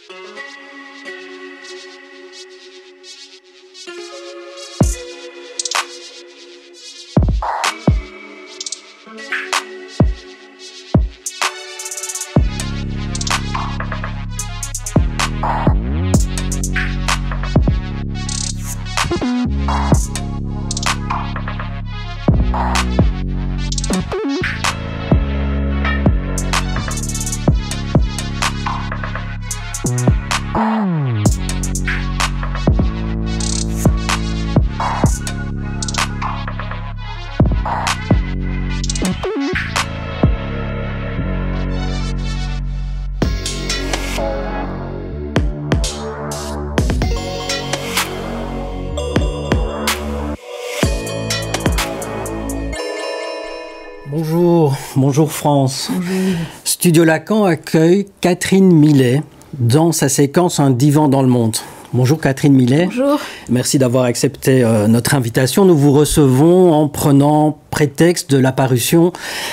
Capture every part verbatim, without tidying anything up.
Bonjour, bonjour France. Bonjour. Studio Lacan accueille Catherine Millet dans sa séquence Un divan dans le monde. Bonjour Catherine Millet. Bonjour. Merci d'avoir accepté euh, notre invitation. Nous vous recevons en prenant prétexte de la parution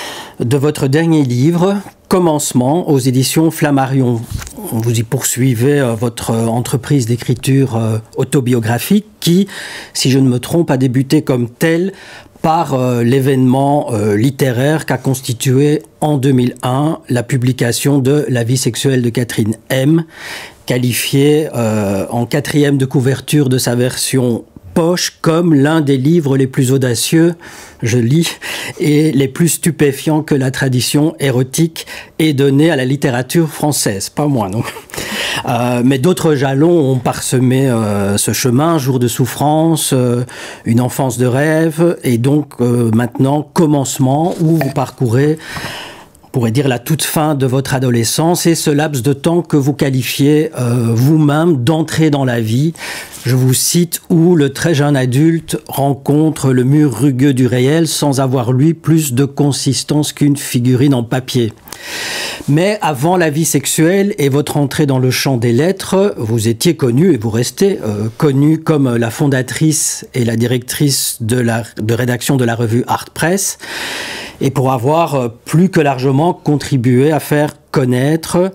de votre dernier livre, Commencement, aux éditions Flammarion. Vous y poursuivez euh, votre entreprise d'écriture euh, autobiographique qui, si je ne me trompe, a débuté comme telle par euh, l'événement euh, littéraire qu'a constitué en deux mille un la publication de La vie sexuelle de Catherine M, qualifiée euh, en quatrième de couverture de sa version poche comme l'un des livres les plus audacieux, je lis, et les plus stupéfiants que la tradition érotique ait donné à la littérature française. Pas moi, non. Euh, mais d'autres jalons ont parsemé euh, ce chemin, Jour de souffrance, euh, Une enfance de rêve, et donc euh, maintenant Commencement, où vous parcourez, on pourrait dire, la toute fin de votre adolescence et ce laps de temps que vous qualifiez euh, vous-même d'entrée dans la vie. Je vous cite, où le très jeune adulte rencontre le mur rugueux du réel sans avoir, lui, plus de consistance qu'une figurine en papier. Mais avant La vie sexuelle et votre entrée dans le champ des lettres, vous étiez connue, et vous restez euh, connue comme la fondatrice et la directrice de, la, de rédaction de la revue Art Press, et pour avoir euh, plus que largement contribué à faire connaître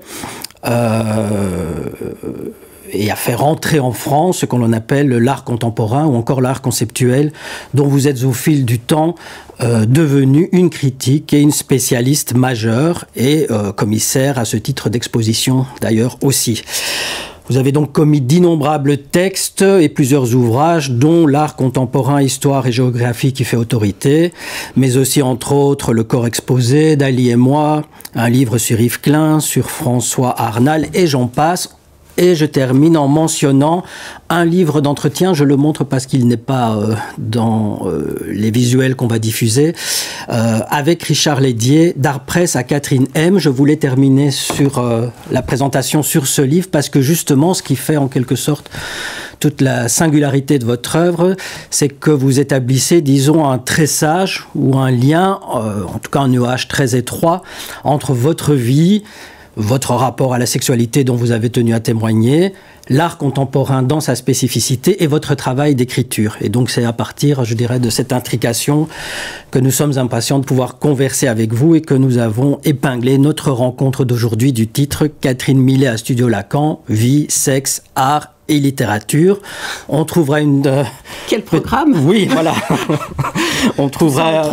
euh, et à faire entrer en France ce qu'on appelle l'art contemporain ou encore l'art conceptuel, dont vous êtes au fil du temps euh, devenu une critique et une spécialiste majeure et euh, commissaire à ce titre d'exposition d'ailleurs aussi. Vous avez donc commis d'innombrables textes et plusieurs ouvrages, dont l'art contemporain, histoire et géographie qui fait autorité, mais aussi entre autres Le corps exposé, Dali et moi, un livre sur Yves Klein, sur François Arnal, et j'en passe. Et je termine en mentionnant un livre d'entretien, je le montre parce qu'il n'est pas euh, dans euh, les visuels qu'on va diffuser, euh, avec Richard Lédier, d'Art Press à Catherine M. Je voulais terminer sur euh, la présentation sur ce livre parce que justement ce qui fait en quelque sorte toute la singularité de votre œuvre, c'est que vous établissez, disons, un tressage ou un lien, euh, en tout cas un nuage très étroit, entre votre vie, votre rapport à la sexualité dont vous avez tenu à témoigner, l'art contemporain dans sa spécificité et votre travail d'écriture. Et donc c'est à partir, je dirais, de cette intrication que nous sommes impatients de pouvoir converser avec vous et que nous avons épinglé notre rencontre d'aujourd'hui du titre Catherine Millet à Studio Lacan, vie, sexe, art et littérature. On trouvera une... Euh, Quel programme ? Oui, voilà. On trouvera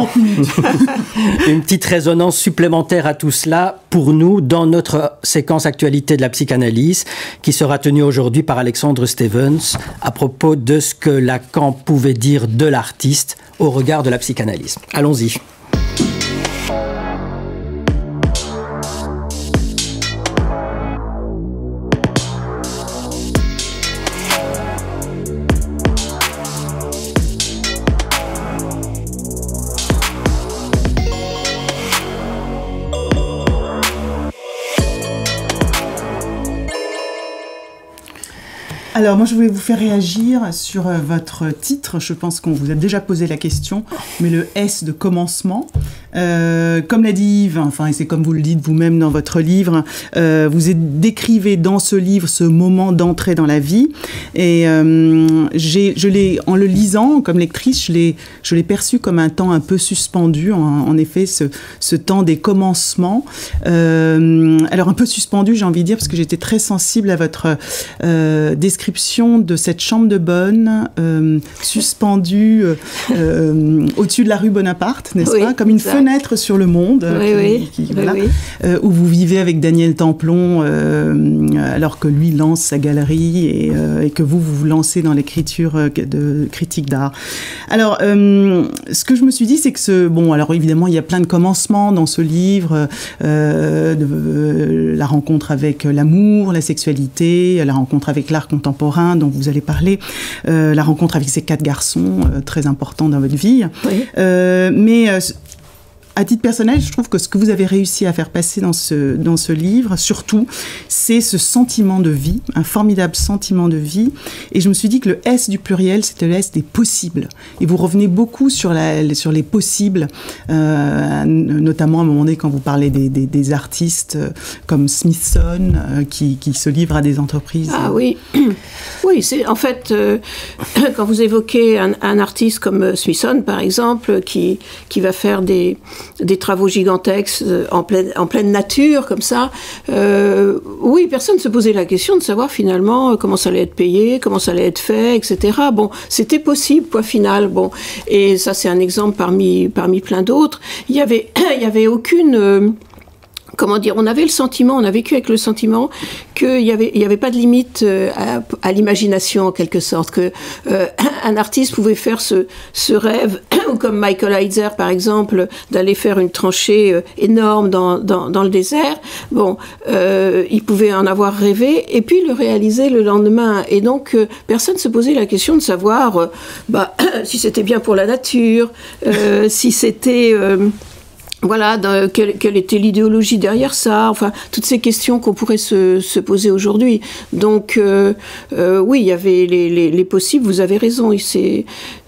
une petite résonance supplémentaire à tout cela pour nous dans notre séquence actualité de la psychanalyse qui sera tenue aujourd'hui par Alexandre Stevens à propos de ce que Lacan pouvait dire de l'artiste au regard de la psychanalyse. Allons-y. Alors, moi, je voulais vous faire réagir sur euh, votre titre. Je pense qu'on vous a déjà posé la question, mais le S de commencement. Euh, comme l'a dit Yves, enfin, et c'est comme vous le dites vous-même dans votre livre, euh, vous décrivez dans ce livre ce moment d'entrée dans la vie. Et euh, j'ai, je l'ai, en le lisant, comme lectrice, je l'ai, je l'ai perçu comme un temps un peu suspendu. En, en effet, ce, ce temps des commencements. Euh, alors un peu suspendu, j'ai envie de dire, parce que j'étais très sensible à votre euh, description de cette chambre de bonne euh, suspendue euh, euh, au-dessus de la rue Bonaparte, n'est-ce oui, pas, comme une exact. fenêtre sur le monde, oui, qui, oui, qui, oui, voilà, oui. Euh, où vous vivez avec Daniel Templon, euh, alors que lui lance sa galerie et, euh, et que vous vous vous lancez dans l'écriture de critique d'art. Alors, euh, ce que je me suis dit, c'est que ce, bon, alors évidemment, il y a plein de commencements dans ce livre, euh, de, euh, la rencontre avec l'amour, la sexualité, la rencontre avec l'art contemporain dont vous allez parler, euh, la rencontre avec ces quatre garçons, euh, très importants dans votre vie. Oui. Euh, mais euh, à titre personnel, je trouve que ce que vous avez réussi à faire passer dans ce, dans ce livre, surtout, c'est ce sentiment de vie, un formidable sentiment de vie. Et je me suis dit que le S du pluriel, c'était le S des possibles. Et vous revenez beaucoup sur, la, sur les possibles, euh, notamment à un moment donné quand vous parlez des, des, des artistes comme Smithson, euh, qui, qui se livrent à des entreprises. Ah oui, oui, c'est en fait, euh, quand vous évoquez un, un artiste comme Smithson, par exemple, qui, qui va faire des... des travaux gigantesques en pleine, en pleine nature, comme ça. Euh, oui, personne ne se posait la question de savoir finalement comment ça allait être payé, comment ça allait être fait, et cetera. Bon, c'était possible, point final. Bon, et ça, c'est un exemple parmi, parmi plein d'autres. Il y avait, il y avait aucune... Euh, Comment dire, on avait le sentiment, on a vécu avec le sentiment qu'il n'y avait, il y avait pas de limite à, à l'imagination, en quelque sorte, que euh, un artiste pouvait faire ce, ce rêve, ou comme Michael Heizer, par exemple, d'aller faire une tranchée euh, énorme dans, dans, dans le désert. Bon, euh, il pouvait en avoir rêvé, et puis le réaliser le lendemain. Et donc, euh, personne ne se posait la question de savoir euh, bah, si c'était bien pour la nature, euh, si c'était... Euh, Voilà, de, quelle, quelle était l'idéologie derrière ça, enfin, toutes ces questions qu'on pourrait se, se poser aujourd'hui. Donc, euh, euh, oui, il y avait les, les, les possibles, vous avez raison, c'est...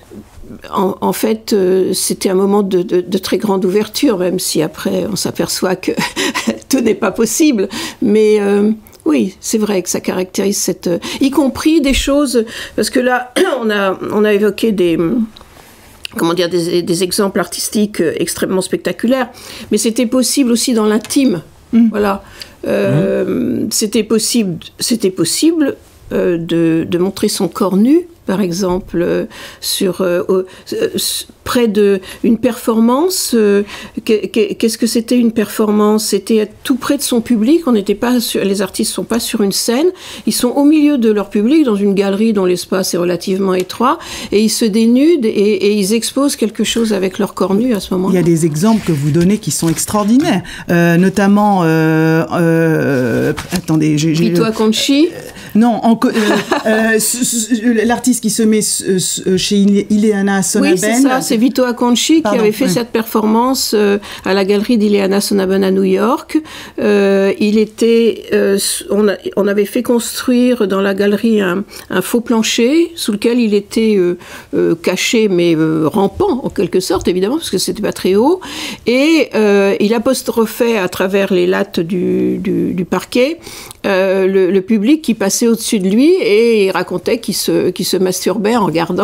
En, en fait, euh, c'était un moment de, de, de très grande ouverture, même si après, on s'aperçoit que tout n'est pas possible, mais... Euh, oui, c'est vrai que ça caractérise cette... Euh, y compris des choses... Parce que là, on a, on a évoqué des... comment dire, des, des exemples artistiques extrêmement spectaculaires, mais c'était possible aussi dans l'intime. Mmh. Voilà. Euh, mmh. C'était possible, c'était possible euh, de, de montrer son corps nu, par exemple, euh, sur, euh, euh, près d'une performance. Euh, Qu'est-ce que c'était une performance? C'était tout près de son public. On n'était pas sur, les artistes ne sont pas sur une scène. Ils sont au milieu de leur public, dans une galerie dont l'espace est relativement étroit, et ils se dénudent et, et ils exposent quelque chose avec leur corps nu à ce moment-là. Il y a des exemples que vous donnez qui sont extraordinaires, euh, notamment... Euh, euh, attendez, j'ai... Vito Acconci euh, Non, euh, euh, l'artiste qui se met chez Ileana Sonaben. Oui, c'est ça, c'est Vito Acconci qui avait fait oui. cette performance euh, à la galerie d'Ileana Sonaben à New York. Euh, il était, euh, on, a, on avait fait construire dans la galerie un, un faux plancher sous lequel il était euh, euh, caché, mais euh, rampant en quelque sorte, évidemment, parce que c'était pas très haut. Et euh, il apostrophait à travers les lattes du, du, du parquet euh, le, le public qui passait au-dessus de lui, et il racontait qu'il se, qu'il se masturbait en regardant,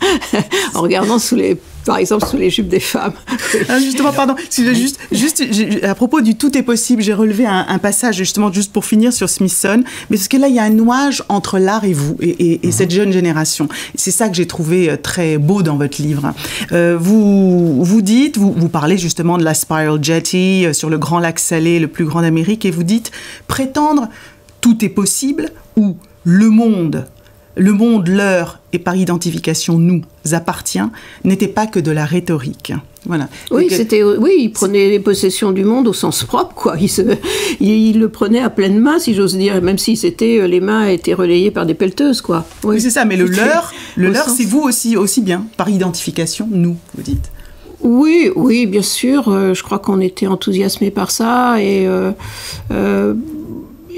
en regardant sous les, par exemple, sous les jupes des femmes. Ah, justement, pardon, juste, juste, à propos du tout est possible, j'ai relevé un, un passage, justement, juste pour finir sur Smithson, mais parce que là, il y a un nouage entre l'art et vous, et, et, et mmh. cette jeune génération. C'est ça que j'ai trouvé très beau dans votre livre. Euh, vous, vous dites, vous, vous parlez justement de la Spiral Jetty sur le grand lac Salé, le plus grand d'Amérique, et vous dites prétendre tout est possible ou le monde, le monde leur et par identification nous appartient, n'était pas que de la rhétorique. Voilà. Oui, que, c'était, oui, il prenait possession du monde au sens propre, quoi. Il, se, il, il le prenait à pleine main, si j'ose dire, même si c'était, les mains étaient relayées par des pelleteuses, quoi. Oui, oui c'est ça, mais le leur, le leur, sens... c'est vous aussi, aussi bien, par identification, nous, vous dites. Oui, oui, bien sûr. Euh, je crois qu'on était enthousiasmés par ça, et, euh, euh, et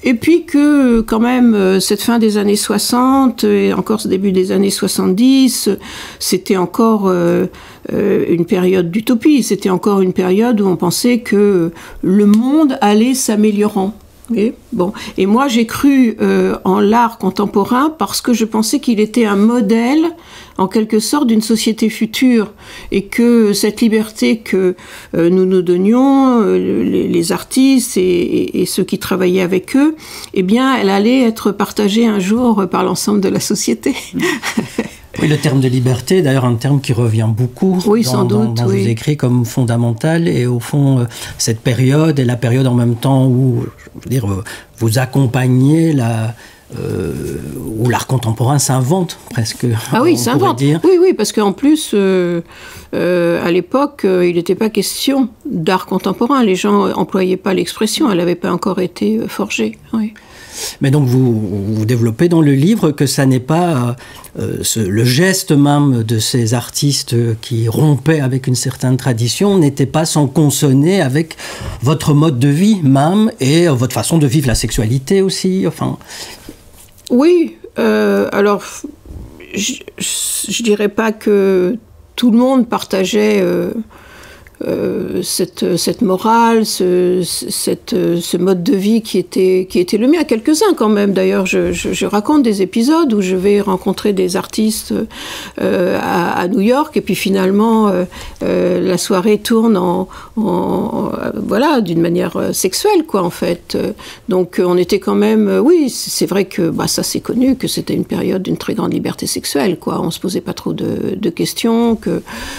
et puis que quand même cette fin des années soixante et encore ce début des années soixante-dix, c'était encore euh, euh, une période d'utopie, c'était encore une période où on pensait que le monde allait s'améliorant. Et, bon. Et moi j'ai cru euh, en l'art contemporain parce que je pensais qu'il était un modèle en quelque sorte d'une société future et que cette liberté que euh, nous nous donnions, euh, les, les artistes et, et, et ceux qui travaillaient avec eux, eh bien elle allait être partagée un jour par l'ensemble de la société. Oui, le terme de liberté, d'ailleurs, un terme qui revient beaucoup oui, dans, sans dans, doute, dans oui. vos écrits comme fondamental. Et au fond, euh, cette période est la période en même temps où, je veux dire, euh, vous accompagnez la... Euh, où l'art contemporain s'invente presque. Ah oui, s'invente. Oui, oui, parce qu'en plus, euh, euh, à l'époque, euh, il n'était pas question d'art contemporain. Les gens n'employaient pas l'expression, elle n'avait pas encore été euh, forgée. Oui. Mais donc vous, vous développez dans le livre que ça n'est pas euh, ce, le geste même de ces artistes qui rompaient avec une certaine tradition n'était pas sans consonner avec votre mode de vie même et votre façon de vivre la sexualité aussi. Enfin. Oui, euh, alors je, je dirais pas que tout le monde partageait euh, euh, cette, cette morale, ce, cette, ce mode de vie qui était, qui était le mien. Quelques-uns quand même, d'ailleurs, je, je, je raconte des épisodes où je vais rencontrer des artistes euh, à, à New York et puis finalement euh, euh, la soirée tourne en, en voilà, d'une manière sexuelle, quoi, en fait. Donc on était quand même, oui, c'est vrai que bah, ça c'est connu, que c'était une période d'une très grande liberté sexuelle, quoi. On se posait pas trop de, de questions, que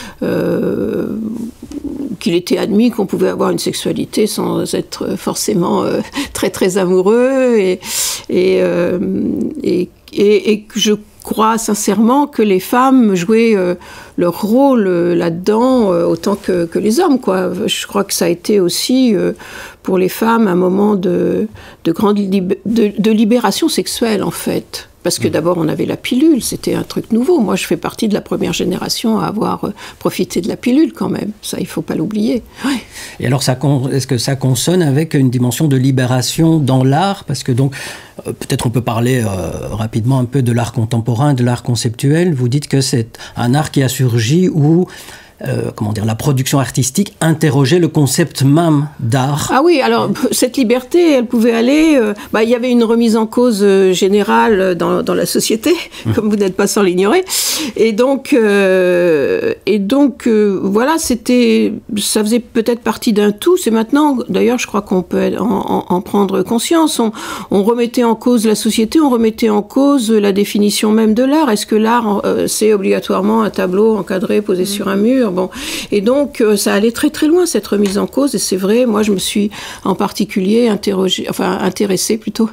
euh, qu'il était admis qu'on pouvait avoir une sexualité sans être forcément euh, très très amoureux et et, euh, et, et, et que je crois sincèrement que les femmes jouaient euh, leur rôle euh, là-dedans euh, autant que, que les hommes, quoi. Je crois que ça a été aussi euh, pour les femmes un moment de, de grande lib- de, de libération sexuelle en fait. Parce que d'abord, on avait la pilule, c'était un truc nouveau. Moi, je fais partie de la première génération à avoir profité de la pilule quand même. Ça, il ne faut pas l'oublier. Ouais. Et alors, ça, est-ce que ça consonne avec une dimension de libération dans l'art ? Parce que donc, euh, peut-être on peut parler euh, rapidement un peu de l'art contemporain, de l'art conceptuel. Vous dites que c'est un art qui a surgi où... Euh, comment dire, la production artistique interrogeait le concept même d'art. Ah oui, alors cette liberté, elle pouvait aller... Euh, bah, il y avait une remise en cause euh, générale dans, dans la société, mmh. comme vous n'êtes pas sans l'ignorer. Et donc, euh, et donc euh, voilà, c'était, ça faisait peut-être partie d'un tout. C'est maintenant, d'ailleurs, je crois qu'on peut en, en, en prendre conscience. On, on remettait en cause la société, on remettait en cause la définition même de l'art. Est-ce que l'art, euh, c'est obligatoirement un tableau encadré, posé mmh. sur un mur ? Bon. Et donc, euh, ça allait très très loin, cette remise en cause. Et c'est vrai, moi, je me suis en particulier interrogée, enfin, intéressée plutôt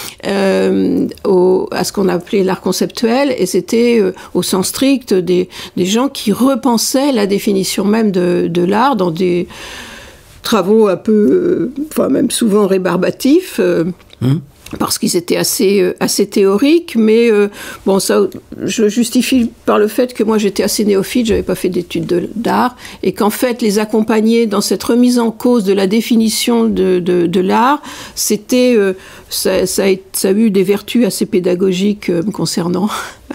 euh, au, à ce qu'on appelait l'art conceptuel. Et c'était, euh, au sens strict, des, des gens qui repensaient la définition même de, de l'art dans des travaux un peu, euh, enfin, même souvent rébarbatifs. Euh, mmh. Parce qu'ils étaient assez, assez théoriques, mais euh, bon, ça, je le justifie par le fait que moi j'étais assez néophyte, j'avais pas fait d'études de, d'art, et qu'en fait les accompagner dans cette remise en cause de la définition de, de, de l'art, c'était, euh, ça, ça, a, ça a eu des vertus assez pédagogiques euh, me concernant.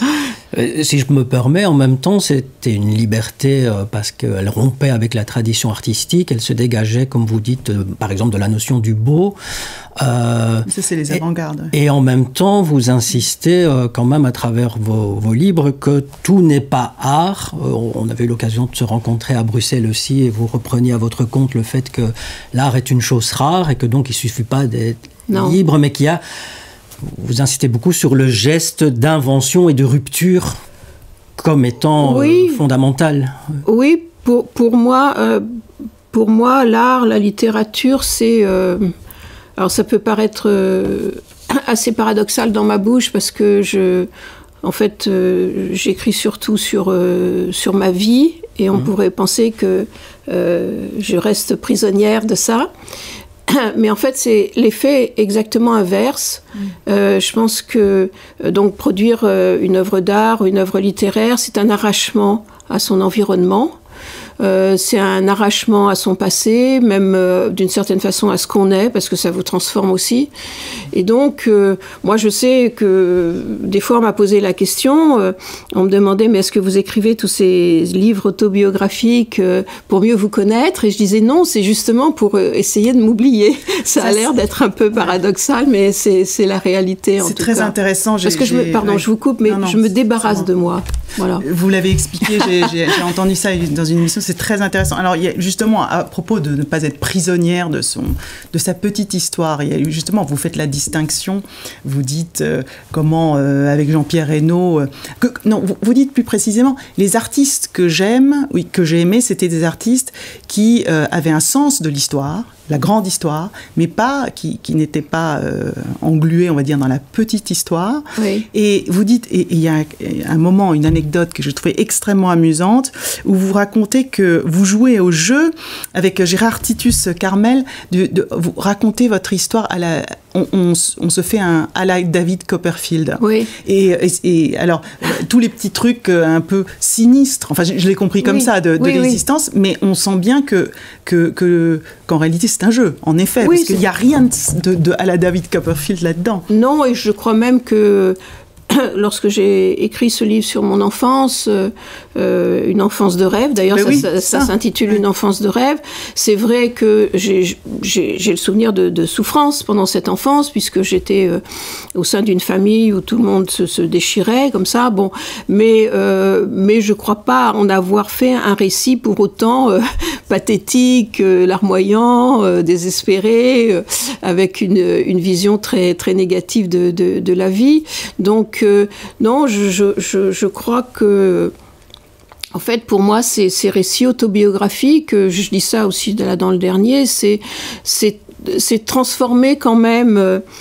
Si je me permets, en même temps, c'était une liberté euh, parce qu'elle rompait avec la tradition artistique, elle se dégageait, comme vous dites, euh, par exemple, de la notion du beau. Euh, Ça, c'est les avant-gardes. Et, et en même temps, vous insistez euh, quand même à travers vos, vos livres que tout n'est pas art. Euh, on avait eu l'occasion de se rencontrer à Bruxelles aussi et vous repreniez à votre compte le fait que l'art est une chose rare et que donc il ne suffit pas d'être non. libre, mais qu'il y a... Vous insistez beaucoup sur le geste d'invention et de rupture comme étant oui. euh, fondamental. Oui, pour, pour moi, euh, pour moi, l'art, la littérature, c'est... Euh, alors ça peut paraître euh, assez paradoxal dans ma bouche parce que je... En fait, euh, j'écris surtout sur, euh, sur ma vie et on mmh. pourrait penser que euh, je reste prisonnière de ça. Mais en fait, c'est l'effet exactement inverse. Mmh. Euh, je pense que euh, donc produire euh, une œuvre d'art, une œuvre littéraire, c'est un arrachement à son environnement. Euh, c'est un arrachement à son passé, même euh, d'une certaine façon à ce qu'on est, parce que ça vous transforme aussi. Et donc, euh, moi, je sais que des fois, on m'a posé la question, euh, on me demandait, mais est-ce que vous écrivez tous ces livres autobiographiques euh, pour mieux vous connaître? Et je disais non, c'est justement pour euh, essayer de m'oublier. Ça, ça a l'air d'être un peu paradoxal, mais c'est, c'est la réalité, en tout cas. C'est très intéressant. Parce que je me, pardon, ouais. je vous coupe, mais non, non, je me débarrasse de moi. Voilà. Vous l'avez expliqué, j'ai, j'ai, j'ai entendu ça dans une émission, c'est très intéressant. Alors, il y a justement, à propos de ne pas être prisonnière de, son, de sa petite histoire, il y a justement, vous faites la distinction, vous dites euh, comment, euh, avec Jean-Pierre Reynaud, euh, que, non, vous, vous dites plus précisément, les artistes que j'aime, oui, que j'ai aimés, c'était des artistes qui euh, avaient un sens de l'histoire, la grande histoire, mais pas, qui, qui n'étaient pas euh, englués, on va dire, dans la petite histoire. Oui. Et vous dites, et il y a un, un moment, une anecdote que je trouvais extrêmement amusante, où vous racontez que vous jouez au jeu avec Gérard Titus Carmel, de, de, vous racontez votre histoire à la... On, on, on se fait un à la David Copperfield. Oui. Et, et, et alors, euh, tous les petits trucs euh, un peu sinistres, enfin, je, je l'ai compris comme oui. ça, de, de oui, l'existence, oui. mais on sent bien que, que, que, qu'en réalité, c'est un jeu, en effet, oui, parce qu'il n'y a rien de, de à la David Copperfield là-dedans. Non, et je crois même que lorsque j'ai écrit ce livre sur mon enfance, euh, une enfance de rêve, d'ailleurs ça, oui, ça, ça, ça s'intitule oui. Une enfance de rêve, c'est vrai que j'ai, j'ai, j'ai le souvenir de, de souffrance pendant cette enfance, puisque j'étais euh, au sein d'une famille où tout le monde se, se déchirait comme ça, bon, mais, euh, mais je ne crois pas en avoir fait un récit pour autant euh, pathétique, euh, larmoyant, euh, désespéré, euh, avec une, une vision très, très négative de, de, de la vie. Donc, Euh, non, je, je, je, je crois que, en fait, pour moi, ces, ces récits autobiographiques, je dis ça aussi là dans le dernier, c'est, c'est, c'est transformer quand même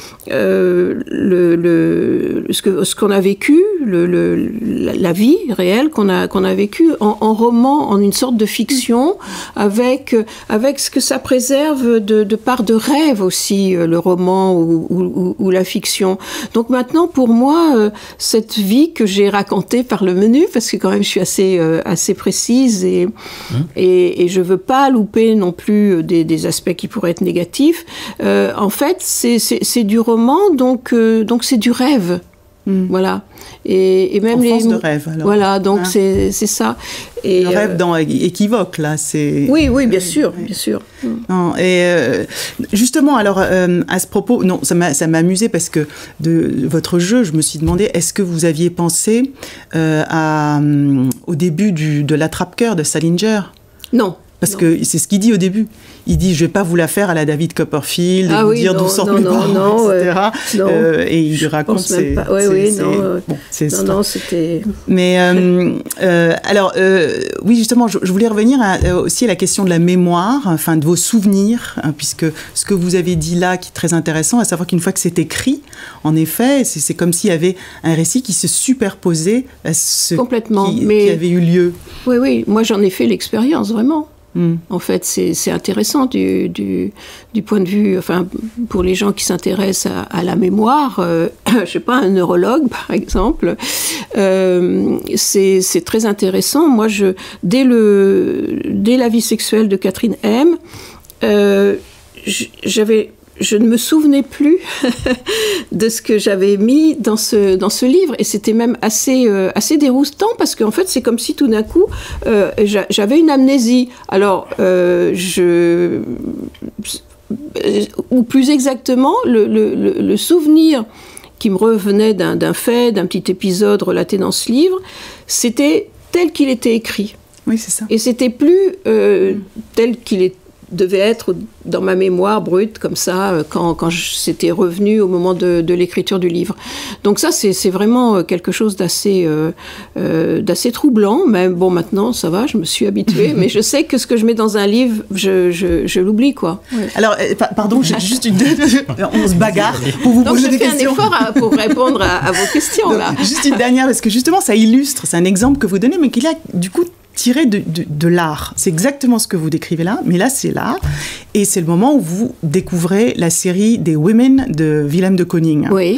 euh, le, le, ce, que, ce qu'on a vécu, le, le, la, la vie réelle qu'on a, qu'on a vécue, en, en roman, en une sorte de fiction, avec, avec ce que ça préserve de, de part de rêve aussi, le roman ou, ou, ou la fiction. Donc maintenant, pour moi, euh, cette vie que j'ai racontée par le menu, parce que quand même je suis assez, euh, assez précise et, mmh. et, et je ne veux pas louper non plus des, des aspects qui pourraient être négatifs, euh, en fait, c'est, c'est, c'est du roman, donc, euh, donc c'est du rêve. Mmh. Voilà. Et, et même enfance les de rêve, alors. Voilà, donc hein. c'est, c'est ça. Et le rêve euh... dans équivoque, là, c'est... Oui, oui, bien sûr, bien sûr. Non, et euh, justement, alors, euh, à ce propos, non, ça m'a, ça m'a amusé parce que de votre jeu, je me suis demandé, est-ce que vous aviez pensé euh, à, um, au début du, de l'attrape-cœur de Salinger ? Non. Parce non. que c'est ce qu'il dit au début. Il dit, je ne vais pas vous la faire à la David Copperfield, ah et vous oui, dire non, d'où sortent non, mes non, parents, non, et cetera. Euh, euh, et il raconte... C'est, pas. Oui, c'est, oui, c'est, non. bon, c'est, non, non, c'était... Mais, euh, euh, alors, euh, oui, justement, je, je voulais revenir à, euh, aussi à la question de la mémoire, enfin, de vos souvenirs, hein, puisque ce que vous avez dit là, qui est très intéressant, à savoir qu'une fois que c'est écrit, en effet, c'est, c'est comme s'il y avait un récit qui se superposait à ce qui, mais... qui avait eu lieu. Oui, oui, moi j'en ai fait l'expérience, vraiment. Mm. En fait, c'est, c'est intéressant du, du, du point de vue, enfin, pour les gens qui s'intéressent à, à la mémoire, euh, je sais pas, un neurologue, par exemple, euh, c'est, c'est très intéressant. Moi, je, dès, le, dès la vie sexuelle de Catherine M, euh, j'avais... je ne me souvenais plus de ce que j'avais mis dans ce, dans ce livre. Et c'était même assez, euh, assez déroutant parce qu'en fait, c'est comme si tout d'un coup, euh, j'avais une amnésie. Alors, euh, je... ou plus exactement, le, le, le souvenir qui me revenait d'un, d'un fait, d'un petit épisode relaté dans ce livre, c'était tel qu'il était écrit. Oui, c'est ça. Et c'était plus euh, tel qu'il est, devait être dans ma mémoire brute, comme ça, quand, quand je, c'était revenu au moment de, de l'écriture du livre. Donc ça, c'est, c'est vraiment quelque chose d'assez, euh, euh, d'assez troublant, mais bon, maintenant, ça va, je me suis habituée, mais je sais que ce que je mets dans un livre, je, je, je l'oublie, quoi. Ouais. Alors, euh, pardon, j'ai juste une... On se bagarre pour vous Donc, poser des questions. Donc, je fais un effort à, pour répondre à, à vos questions, Donc, là. Juste une dernière, parce que justement, ça illustre, c'est un exemple que vous donnez, mais qu'il a, du coup, tiré de, de, de l'art. C'est exactement ce que vous décrivez là, mais là, c'est l'art. Et c'est le moment où vous découvrez la série des Women de Willem de Kooning. Oui.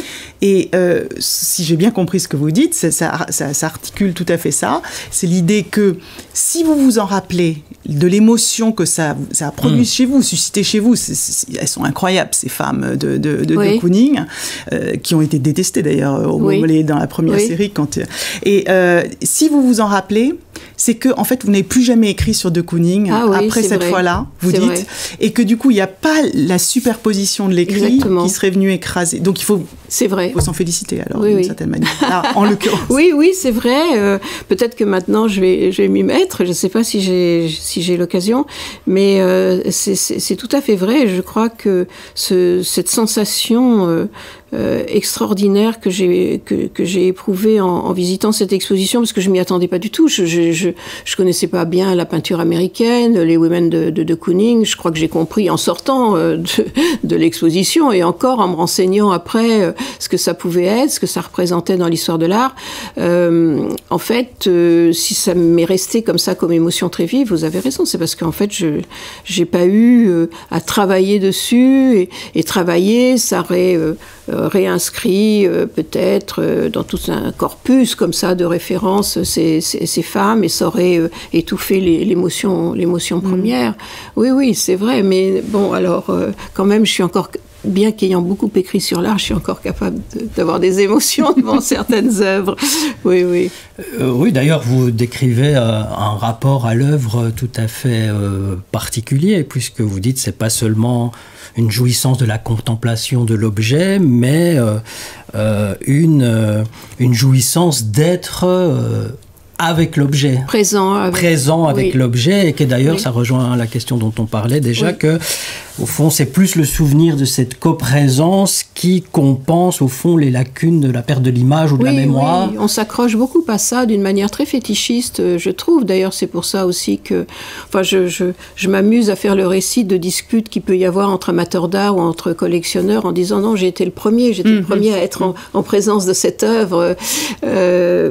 Et euh, si j'ai bien compris ce que vous dites, ça, ça, ça, ça articule tout à fait ça. C'est l'idée que si vous vous en rappelez de l'émotion que ça, ça a produit mmh. chez vous, suscité chez vous, c'est, c'est, elles sont incroyables, ces femmes de, de, de, oui. de Kooning, euh, qui ont été détestées d'ailleurs au oui. dans la première oui. série. Quand, et euh, si vous vous en rappelez, c'est que en fait vous n'avez plus jamais écrit sur de Kooning ah oui, après cette vrai. fois-là, vous c'est dites, vrai. et que du coup il n'y a pas la superposition de l'écrit Exactement. qui serait venue écraser. Donc il faut, c'est vrai. faut s'en féliciter alors oui, d'une oui. certaine manière. Ah, en l'occurrence. Oui, oui, c'est vrai. Euh, peut-être que maintenant je vais, je vais m'y mettre. Je ne sais pas si j'ai, si j'ai l'occasion, mais euh, c'est, c'est, c'est tout à fait vrai. Je crois que ce, cette sensation euh, Euh, extraordinaire que j'ai que, que j'ai éprouvé en, en visitant cette exposition, parce que je m'y attendais pas du tout. Je je je, je connaissais pas bien la peinture américaine, les women de, de, de Kooning. Je crois que j'ai compris en sortant euh, de, de l'exposition, et encore en me renseignant après euh, ce que ça pouvait être, ce que ça représentait dans l'histoire de l'art. Euh, en fait, euh, si ça m'est resté comme ça, comme émotion très vive, vous avez raison. C'est parce qu'en fait, je j'ai pas eu euh, à travailler dessus, et, et travailler, ça aurait euh, réinscrit euh, peut-être euh, dans tout un corpus comme ça de références ces, ces, ces femmes, et ça aurait euh, étouffé les, l'émotion, l'émotion première. Mmh. Oui, oui, c'est vrai, mais bon, alors euh, quand même, je suis encore, bien qu'ayant beaucoup écrit sur l'art, je suis encore capable de, d'avoir des émotions devant certaines œuvres. Oui, oui. Euh, oui, d'ailleurs, vous décrivez euh, un rapport à l'œuvre tout à fait euh, particulier, puisque vous dites que c'est pas seulement une jouissance de la contemplation de l'objet, mais euh, euh, une, euh, une jouissance d'être euh, avec l'objet. Présent. Avec, Présent avec oui. l'objet, et que d'ailleurs, oui. ça rejoint la question dont on parlait déjà, oui. que au fond, c'est plus le souvenir de cette coprésence qui compense, au fond, les lacunes de la perte de l'image ou de oui, la mémoire. Oui, on s'accroche beaucoup à ça d'une manière très fétichiste, je trouve. D'ailleurs, c'est pour ça aussi que... Enfin, je, je, je m'amuse à faire le récit de disputes qu'il peut y avoir entre amateurs d'art ou entre collectionneurs en disant « Non, j'ai été le premier, j'étais mmh, le premier à être en, en présence de cette œuvre. Euh, »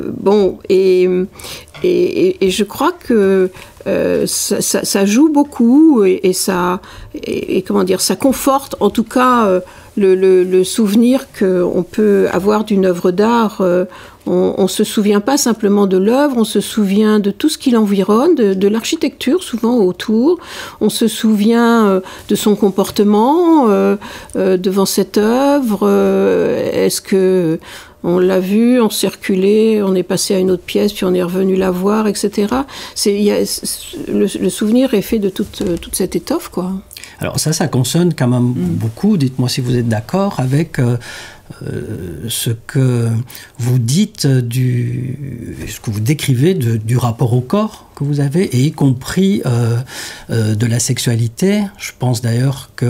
Bon, et, et, et, et je crois que... Euh, ça, ça, ça joue beaucoup, et, et ça et, et comment dire, ça conforte en tout cas euh, le, le, le souvenir qu'on peut avoir d'une œuvre d'art. Euh, on ne se souvient pas simplement de l'œuvre, on se souvient de tout ce qui l'environne, de, de l'architecture souvent autour, on se souvient euh, de son comportement euh, euh, devant cette œuvre. Euh, est-ce que on l'a vu, on circulait, on est passé à une autre pièce, puis on est revenu la voir, et cetera. C'est, y a, le, le souvenir est fait de toute, toute cette étoffe, quoi. Alors ça, ça consonne quand même mmh. beaucoup, dites-moi si vous êtes d'accord, avec euh, euh, ce que vous dites, du, ce que vous décrivez de, du rapport au corps que vous avez, et y compris euh, euh, de la sexualité. Je pense d'ailleurs que,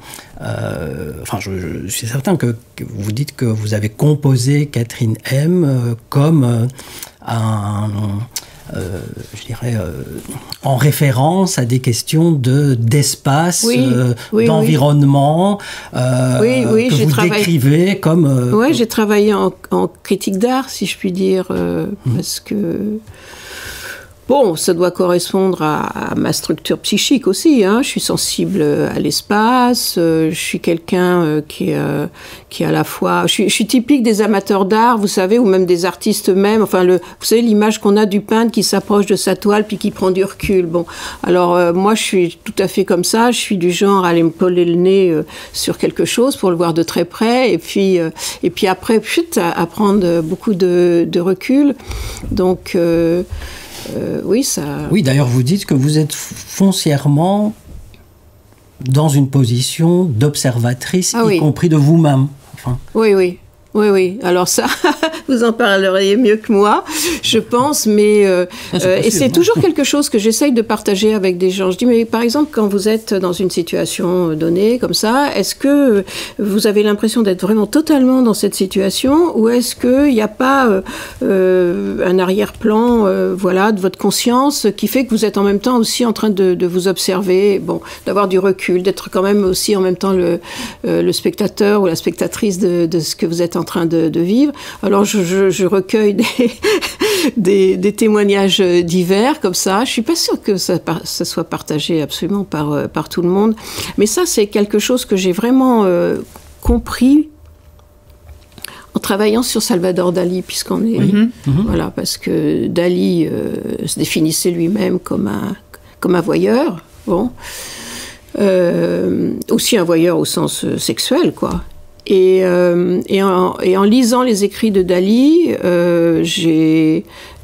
euh, enfin, je, je suis certain que, que vous dites que vous avez composé Catherine M euh, comme euh, un... Euh, je dirais, euh, en référence à des questions de, d'espace, oui, euh, oui, d'environnement, oui. Euh, oui, oui, que j'ai vous travaillé... décrivez comme... Euh, oui, j'ai travaillé en, en critique d'art, si je puis dire, euh, mmh. parce que... Bon, ça doit correspondre à, à ma structure psychique aussi, hein. Je suis sensible à l'espace, euh, je suis quelqu'un euh, qui, euh, qui à la fois... Je suis, je suis typique des amateurs d'art, vous savez, ou même des artistes eux-mêmes. Enfin, le, vous savez, l'image qu'on a du peintre qui s'approche de sa toile puis qui prend du recul. Bon, alors euh, moi, je suis tout à fait comme ça. Je suis du genre à aller me coller le nez euh, sur quelque chose pour le voir de très près, et puis, euh, et puis après, chut, à, à prendre beaucoup de, de recul. Donc... Euh, Euh, oui, ça... oui, d'ailleurs, vous dites que vous êtes foncièrement dans une position d'observatrice, ah, y oui. compris de vous-même. Enfin... Oui, oui. Oui, oui. Alors ça, vous en parleriez mieux que moi, je pense, mais euh, ah, euh, et c'est toujours quelque chose que j'essaye de partager avec des gens. Je dis, mais par exemple, quand vous êtes dans une situation donnée comme ça, est-ce que vous avez l'impression d'être vraiment totalement dans cette situation, ou est-ce qu'il n'y a pas euh, euh, un arrière-plan, euh, voilà, de votre conscience qui fait que vous êtes en même temps aussi en train de, de vous observer, bon, d'avoir du recul, d'être quand même aussi en même temps le, euh, le spectateur ou la spectatrice de, de ce que vous êtes en train de, de vivre. Alors je, je, je recueille des, des, des témoignages divers comme ça. Je suis pas sûre que ça, ça soit partagé absolument par, par tout le monde, mais ça c'est quelque chose que j'ai vraiment euh, compris travaillant sur Salvador Dali, puisqu'on est... Mm-hmm. Voilà, parce que Dali euh, se définissait lui-même comme un, comme un voyeur, bon. Euh, aussi un voyeur au sens sexuel, quoi. Et, euh, et, en, et en lisant les écrits de Dali, euh, j'ai...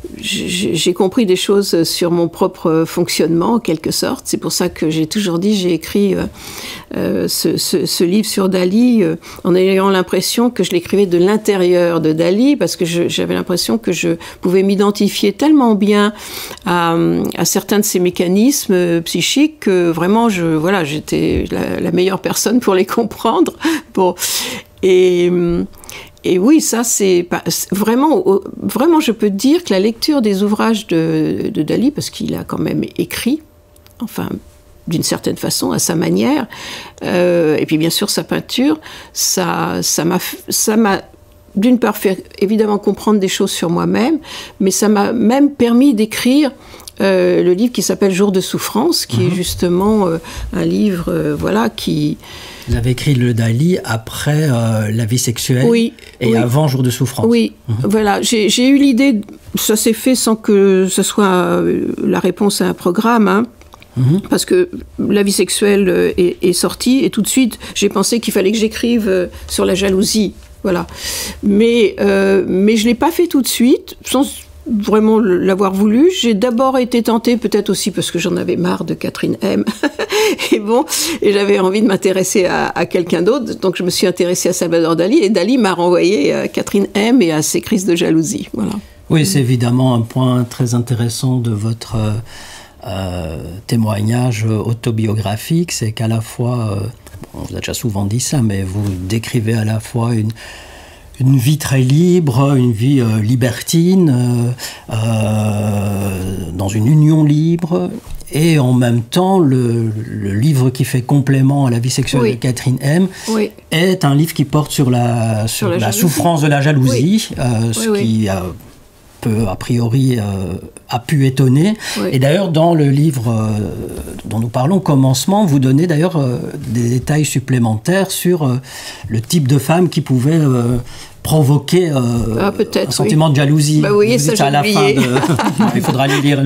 j'ai compris des choses sur mon propre fonctionnement, en quelque sorte. C'est pour ça que j'ai toujours dit, j'ai écrit euh, euh, ce, ce, ce livre sur Dali euh, en ayant l'impression que je l'écrivais de l'intérieur de Dali, parce que j'avais l'impression que je pouvais m'identifier tellement bien à, à certains de ces mécanismes psychiques que vraiment, je, voilà, j'étais la, la meilleure personne pour les comprendre. Bon. Et... Et oui, ça, c'est vraiment, vraiment, je peux dire que la lecture des ouvrages de, de Dali, parce qu'il a quand même écrit, enfin, d'une certaine façon, à sa manière, euh, et puis bien sûr sa peinture, ça, ça m'a, ça m'a, d'une part, fait évidemment comprendre des choses sur moi-même, mais ça m'a même permis d'écrire euh, le livre qui s'appelle Jour de souffrance, qui mmh. est justement euh, un livre, euh, voilà, qui... Vous avez écrit le Dali après euh, La vie sexuelle oui, et oui. avant Jour de souffrance. Oui, mmh. voilà. J'ai, j'ai eu l'idée, ça s'est fait sans que ce soit euh, la réponse à un programme, hein, mmh. parce que La vie sexuelle euh, est, est sortie et tout de suite, j'ai pensé qu'il fallait que j'écrive euh, sur la jalousie. Voilà. Mais, euh, mais je ne l'ai pas fait tout de suite, sans vraiment l'avoir voulu. J'ai d'abord été tentée, peut-être aussi parce que j'en avais marre de Catherine M. et bon, et j'avais envie de m'intéresser à, à quelqu'un d'autre, donc je me suis intéressée à Salvador Dali, et Dali m'a renvoyé à Catherine M. et à ses crises de jalousie. Voilà. Oui, c'est évidemment un point très intéressant de votre euh, euh, témoignage autobiographique, c'est qu'à la fois, euh, bon, on vous a déjà souvent dit ça, mais vous décrivez à la fois une une vie très libre, une vie euh, libertine, euh, euh, dans une union libre, et en même temps, le, le livre qui fait complément à La vie sexuelle oui. de Catherine M. Oui. est un livre qui porte sur la, sur sur la, la souffrance de la jalousie, oui. euh, ce oui, oui. qui... Euh, peut, a priori, euh, a pu étonner. Oui. Et d'ailleurs, dans le livre euh, dont nous parlons, Commencement, vous donnez d'ailleurs euh, des détails supplémentaires sur euh, le type de femme qui pouvait euh, provoquer euh, ah, un sentiment oui. de jalousie. Bah oui, vous ça, à la fin de... Il faudra les lire.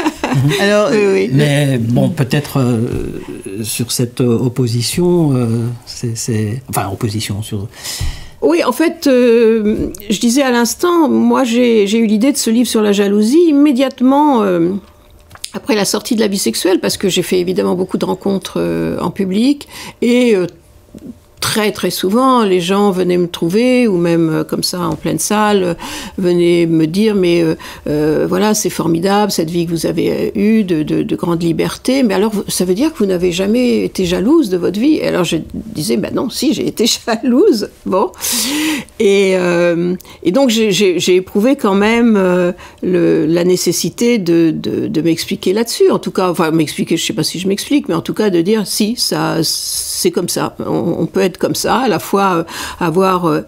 Alors, oui, oui. Mais bon, peut-être euh, sur cette opposition, euh, c'est, c'est... enfin, opposition sur... Oui, en fait, euh, je disais à l'instant, moi j'ai, j'ai eu l'idée de ce livre sur la jalousie immédiatement euh, après la sortie de La vie sexuelle, parce que j'ai fait évidemment beaucoup de rencontres euh, en public, et euh, très très souvent les gens venaient me trouver, ou même euh, comme ça en pleine salle, euh, venaient me dire mais euh, euh, voilà, c'est formidable cette vie que vous avez eue de, de, de grande liberté, mais alors ça veut dire que vous n'avez jamais été jalouse de votre vie? Et alors je disais ben non, si, j'ai été jalouse, bon, et, euh, et donc j'ai, j'ai, j'ai éprouvé quand même euh, le, la nécessité de, de, de m'expliquer là-dessus, en tout cas, enfin m'expliquer, je sais pas si je m'explique, mais en tout cas de dire si, ça c'est comme ça, on, on peut être comme ça, à la fois euh, avoir euh,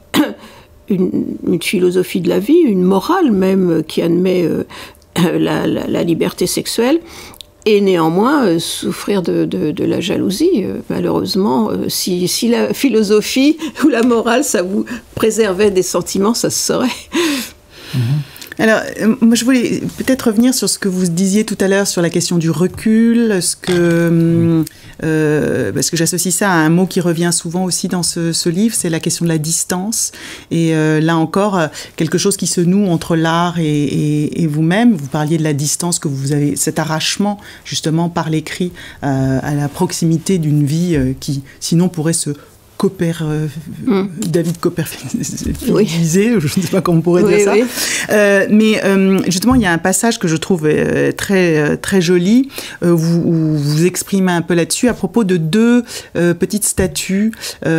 une, une philosophie de la vie, une morale même euh, qui admet euh, la, la, la liberté sexuelle, et néanmoins euh, souffrir de, de, de la jalousie. Euh, malheureusement, euh, si, si la philosophie ou la morale, ça vous préservait des sentiments, ça se saurait. Mmh. Alors, euh, moi, je voulais peut-être revenir sur ce que vous disiez tout à l'heure sur la question du recul, ce que, euh, parce que j'associe ça à un mot qui revient souvent aussi dans ce, ce livre, c'est la question de la distance. Et euh, là encore, quelque chose qui se noue entre l'art et, et, et vous-même. Vous parliez de la distance que vous avez, cet arrachement justement par l'écrit euh, à la proximité d'une vie euh, qui, sinon, pourrait se Copper, euh, mm. David Copperfield, oui. je ne sais pas comment on pourrait oui, dire ça. Oui. Euh, mais euh, justement, il y a un passage que je trouve euh, très, très joli, euh, où, où vous exprimez un peu là-dessus à propos de deux euh, petites statues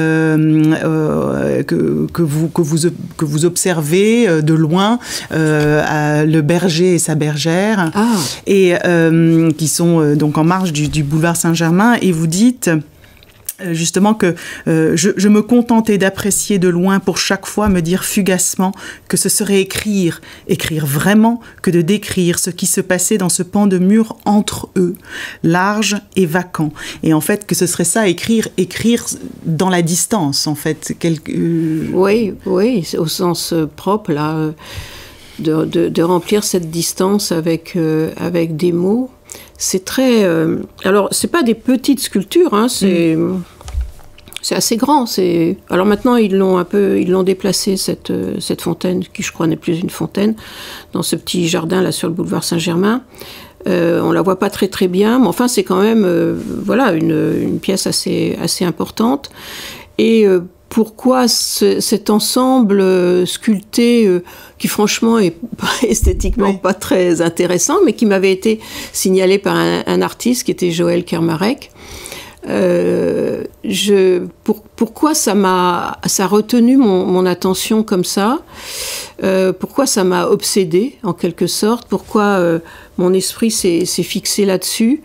euh, euh, que, que, vous, que, vous, que vous observez euh, de loin, euh, à le berger et sa bergère, ah. et euh, qui sont euh, donc en marge du, du boulevard Saint-Germain, et vous dites... justement que euh, je, je me contentais d'apprécier de loin pour chaque fois me dire fugacement que ce serait écrire, écrire vraiment, que de décrire ce qui se passait dans ce pan de mur entre eux, large et vacant. Et en fait, que ce serait ça, écrire, écrire dans la distance, en fait. Quelque, euh... Oui, oui, au sens propre, là, de, de, de remplir cette distance avec, euh, avec des mots. C'est très... Euh, alors, c'est pas des petites sculptures, hein, c'est... Mmh. C'est assez grand. C'est... Alors maintenant, ils l'ont un peu, ils l'ont déplacé, cette, euh, cette fontaine, qui je crois n'est plus une fontaine, dans ce petit jardin là sur le boulevard Saint-Germain. Euh, on la voit pas très très bien, mais enfin c'est quand même euh, voilà, une, une pièce assez, assez importante. Et euh, pourquoi ce, cet ensemble euh, sculpté, euh, qui franchement est esthétiquement oui. pas très intéressant, mais qui m'avait été signalé par un, un artiste qui était Joël Kermarek. Euh, je, pour, pourquoi ça m'a ça a retenu mon, mon attention comme ça, euh, pourquoi ça m'a obsédée en quelque sorte, pourquoi euh, mon esprit s'est, s'est fixé là-dessus.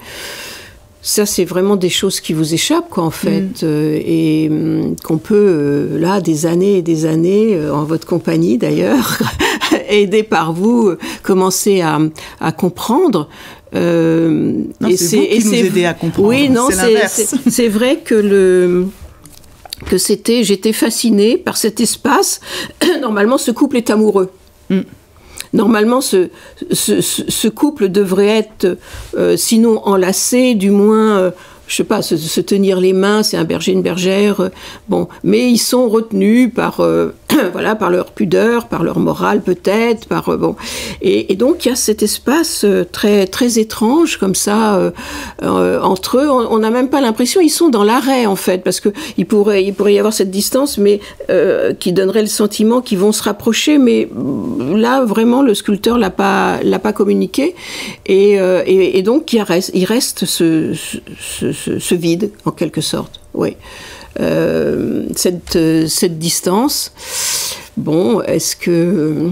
Ça, c'est vraiment des choses qui vous échappent, quoi, en fait, mmh. euh, et hum, qu'on peut, euh, là, des années et des années, euh, en votre compagnie d'ailleurs, aidé par vous, euh, commencer à, à comprendre. Euh, non, et c'est, c'est vous qui et nous c'est... aidez à comprendre. Oui, non, c'est, c'est, l'inverse. C'est, c'est vrai que le que c'était, j'étais fascinée par cet espace. Normalement, ce couple est amoureux. Mm. Normalement, ce, ce, ce couple devrait être, euh, sinon enlacé, du moins, euh, je sais pas, se, se tenir les mains. C'est un berger, une bergère. Euh, bon, mais ils sont retenus par euh, voilà, par leur pudeur, par leur morale peut-être, par euh, bon. Et, et donc il y a cet espace euh, très très étrange comme ça euh, euh, entre eux. On n'a même pas l'impression, ils sont dans l'arrêt en fait, parce que il pourrait il pourrait y avoir cette distance, mais euh, qui donnerait le sentiment qu'ils vont se rapprocher. Mais là vraiment le sculpteur l'a pas l'a pas communiqué. Et, euh, et, et donc il reste il reste ce, ce, ce, ce vide en quelque sorte. Oui. Euh, cette, euh, cette distance. Bon, est-ce que... Euh,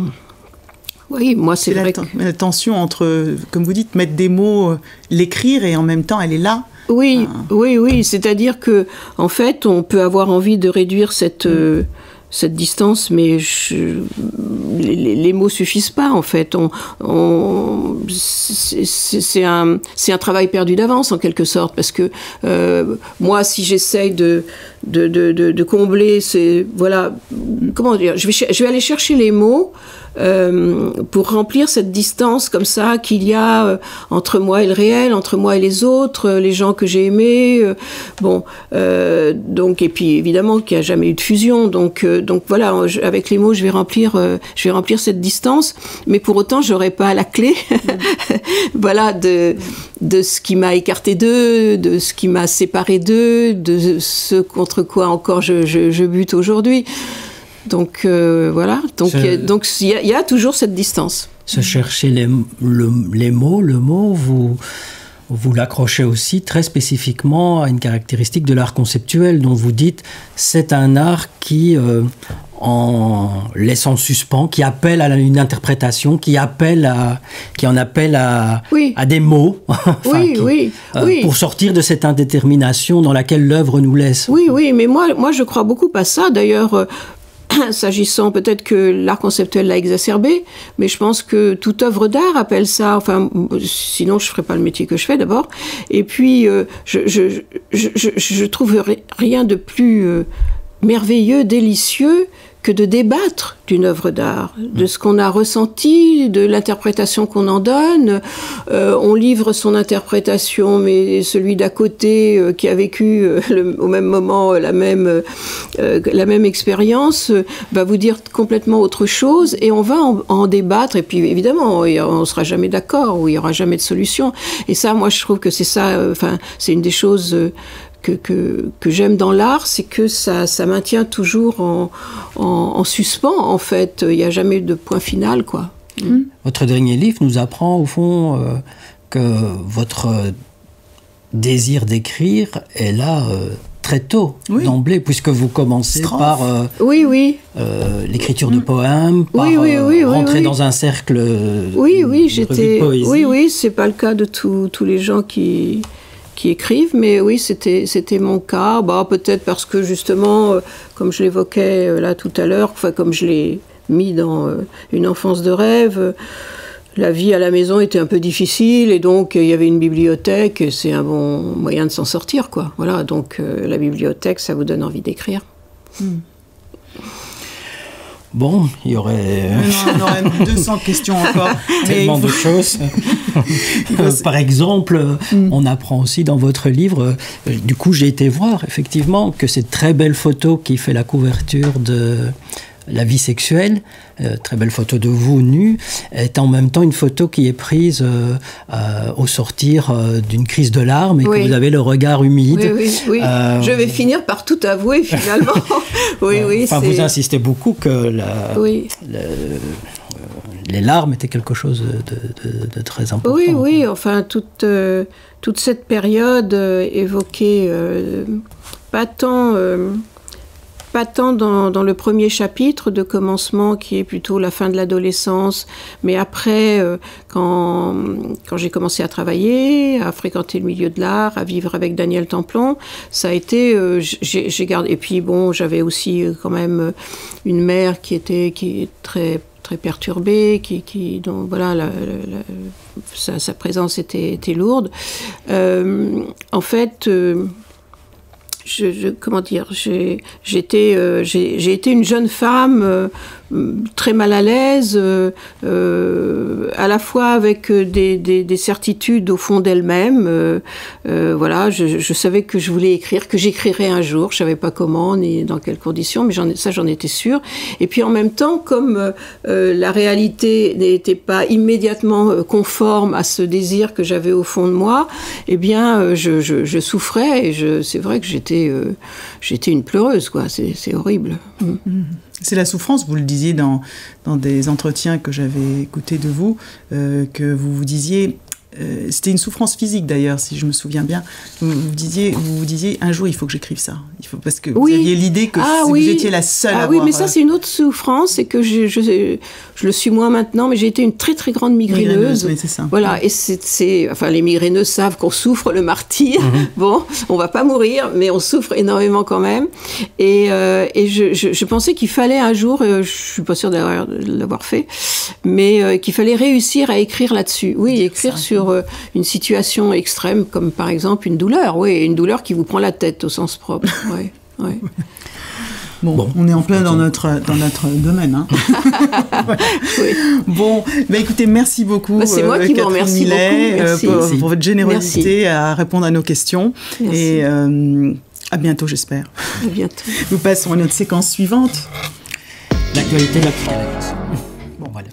oui, moi, c'est, c'est vrai la, que... la tension entre, comme vous dites, mettre des mots, euh, l'écrire, et en même temps, elle est là. Oui, ah. oui, oui. C'est-à-dire que, en fait, on peut avoir envie de réduire cette... Euh, cette distance, mais je, les, les mots suffisent pas en fait. On, on, c'est, c'est, un, c'est un travail perdu d'avance en quelque sorte, parce que euh, moi, si j'essaye de, de, de, de, de combler, ces, voilà, comment dire, je vais, je vais aller chercher les mots. Euh, pour remplir cette distance comme ça qu'il y a euh, entre moi et le réel, entre moi et les autres, euh, les gens que j'ai aimés, euh, bon, euh, donc et puis évidemment qu'il n'y a jamais eu de fusion, donc euh, donc voilà, je, avec les mots je vais remplir, euh, je vais remplir cette distance, mais pour autant j'aurai pas la clé, voilà, de de ce qui m'a écarté d'eux, de ce qui m'a séparé d'eux, de ce contre quoi encore je je, je bute aujourd'hui. Donc euh, voilà, donc il donc, y, y a toujours cette distance. Se chercher les, le, les mots, le mot, vous, vous l'accrochez aussi très spécifiquement à une caractéristique de l'art conceptuel dont vous dites c'est un art qui, euh, en laisse en suspens, qui appelle à une interprétation, qui, appelle à, qui en appelle à, oui. à des mots, enfin, oui, qui, oui, euh, oui. pour sortir de cette indétermination dans laquelle l'œuvre nous laisse. Oui, oui, mais moi, moi je crois beaucoup à ça. D'ailleurs, euh, s'agissant, peut-être que l'art conceptuel l'a exacerbé, mais je pense que toute œuvre d'art appelle ça, enfin, sinon je ne ferais pas le métier que je fais d'abord. Et puis, euh, je, je, je, je, je trouve rien de plus euh, merveilleux, délicieux, que de débattre d'une œuvre d'art, de ce qu'on a ressenti, de l'interprétation qu'on en donne. Euh, on livre son interprétation, mais celui d'à côté euh, qui a vécu euh, le, au même moment la même, euh, la même expérience euh, va vous dire complètement autre chose, et on va en, en débattre. Et puis évidemment, on ne sera jamais d'accord, ou il n'y aura jamais de solution. Et ça, moi, je trouve que c'est ça, enfin, euh, c'est une des choses... Euh, Que, que, que j'aime dans l'art, c'est que ça, ça maintient toujours en, en, en suspens, en fait. Il n'y a jamais de point final, quoi. Mmh. Votre dernier livre nous apprend, au fond, euh, que votre désir d'écrire est là euh, très tôt, oui. d'emblée, puisque vous commencez Strophe. par euh, oui, oui. Euh, l'écriture de poèmes, par oui, oui, oui, euh, rentrer oui, oui. dans un cercle oui, oui, de j'étais, poésie. Oui, oui, c'est pas le cas de tous tous les gens qui... qui qui écrivent, mais oui, c'était c'était mon cas. Bah, peut-être parce que justement, euh, comme je l'évoquais euh, là tout à l'heure, enfin, comme je l'ai mis dans euh, Une enfance de rêve, euh, la vie à la maison était un peu difficile et donc euh, il y avait une bibliothèque et c'est un bon moyen de s'en sortir, quoi. Voilà, donc euh, la bibliothèque, ça vous donne envie d'écrire. Mm. Bon, il y aurait... On aurait deux cents questions encore. Tellement de choses. Par exemple, mm. on apprend aussi dans votre livre, euh, du coup j'ai été voir effectivement que cette très belle photo qui fait la couverture de La vie sexuelle, euh, très belle photo de vous nue, est en même temps une photo qui est prise euh, euh, au sortir euh, d'une crise de larmes et oui. que vous avez le regard humide. Oui, oui, oui. Euh, Je vais finir par tout avouer finalement. oui, euh, oui. Enfin, vous insistez beaucoup que la, oui. la, euh, les larmes étaient quelque chose de, de, de très important. Oui, oui. Enfin, toute, euh, toute cette période euh, évoquée, euh, pas tant... Euh, Pas tant dans, dans le premier chapitre de commencement, qui est plutôt la fin de l'adolescence, mais après, euh, quand, quand j'ai commencé à travailler, à fréquenter le milieu de l'art, à vivre avec Daniel Templon, ça a été... Euh, j'ai, j'ai gardé, et puis bon, j'avais aussi euh, quand même une mère qui était qui est très... très perturbée, qui, qui, dont voilà, la, la, la, sa, sa présence était, était lourde. Euh, en fait... Euh, Je, je, comment dire, j'ai, j'étais, euh, j'ai, j'ai été une jeune femme euh, très mal à l'aise, euh, euh, à la fois avec des, des, des certitudes au fond d'elle-même. Euh, euh, voilà, je, je savais que je voulais écrire, que j'écrirais un jour. Je savais pas comment ni dans quelles conditions, mais j'en, ça j'en étais sûre. Et puis en même temps, comme euh, la réalité n'était pas immédiatement conforme à ce désir que j'avais au fond de moi, eh bien, je, je, je souffrais et je, c'est vrai que j'étais Euh, j'étais une pleureuse, quoi. C'est, c'est horrible. Mm. C'est la souffrance, vous le disiez dans, dans des entretiens que j'avais écoutés de vous, euh, que vous vous disiez... Euh, c'était une souffrance physique d'ailleurs, si je me souviens bien. Vous vous disiez, vous vous disiez un jour il faut que j'écrive ça. Il faut, parce que vous oui. aviez l'idée que ah, vous oui. étiez la seule ah, à oui, avoir... mais ça c'est une autre souffrance, c'est que je, je, je le suis moins maintenant, mais j'ai été une très très grande migraineuse. migraineuse oui, c'est ça. Voilà, et c'est, c'est, enfin les migraineuses savent qu'on souffre le martyre. Mm-hmm. Bon, on va pas mourir, mais on souffre énormément quand même. Et, euh, et je, je, je pensais qu'il fallait un jour, euh, je suis pas sûre d'avoir, de l'avoir fait, mais euh, qu'il fallait réussir à écrire là-dessus. Oui, écrire ça. sur euh, une situation situation extrême, comme par exemple une douleur, oui, une douleur qui vous prend la tête au sens propre. Ouais, ouais. Bon, bon, on est en plein dans notre, dans notre domaine. Hein. oui. Bon, bah écoutez, merci beaucoup. Bah c'est moi euh, qui vous remercie Millet, beaucoup. Merci. Euh, pour, pour votre générosité merci. à répondre à nos questions. Merci. Et euh, à bientôt, j'espère. À bientôt. Nous passons à notre séquence suivante. L'actualité de la psychanalyse. Bon, voilà.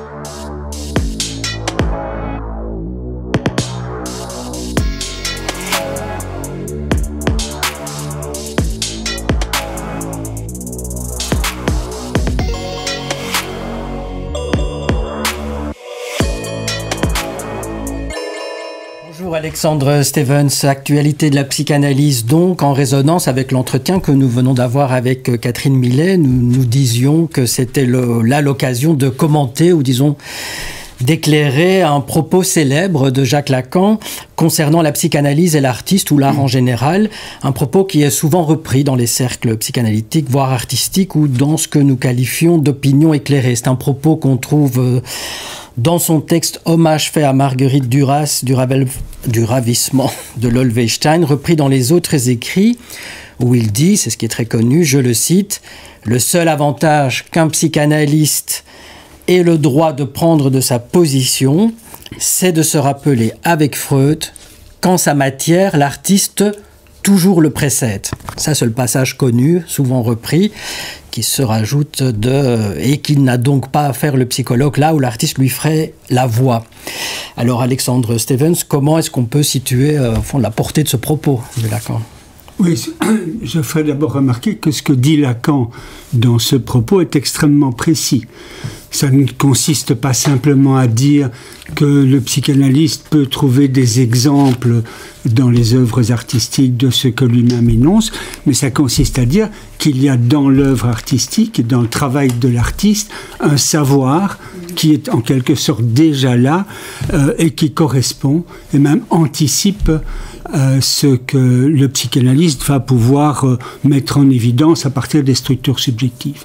Bonjour Alexandre Stevens, actualité de la psychanalyse donc, en résonance avec l'entretien que nous venons d'avoir avec Catherine Millet. Nous nous disions que c'était le, là l'occasion de commenter ou disons d'éclairer un propos célèbre de Jacques Lacan concernant la psychanalyse et l'artiste ou l'art en général, un propos qui est souvent repris dans les cercles psychanalytiques, voire artistiques, ou dans ce que nous qualifions d'opinion éclairée. C'est un propos qu'on trouve dans son texte « Hommage fait à Marguerite Duras du, Ravel, du ravissement de Lolwestein », repris dans les autres écrits, où il dit, c'est ce qui est très connu, je le cite, « Le seul avantage qu'un psychanalyste ait le droit de prendre de sa position, c'est de se rappeler avec Freud qu'en sa matière, l'artiste toujours le précède. » Ça, c'est le passage connu, souvent repris, qui se rajoute de... et qui n'a donc pas à faire le psychologue là où l'artiste lui ferait la voix. Alors, Alexandre Stevens, comment est-ce qu'on peut situer euh, au fond, la portée de ce propos de Lacan ? Oui, je ferai d'abord remarquer que ce que dit Lacan dans ce propos est extrêmement précis. Ça ne consiste pas simplement à dire que le psychanalyste peut trouver des exemples dans les œuvres artistiques de ce que lui-même énonce, mais ça consiste à dire qu'il y a dans l'œuvre artistique, dans le travail de l'artiste, un savoir qui est en quelque sorte déjà là euh, et qui correspond et même anticipe euh, ce que le psychanalyste va pouvoir euh, mettre en évidence à partir des structures subjectives.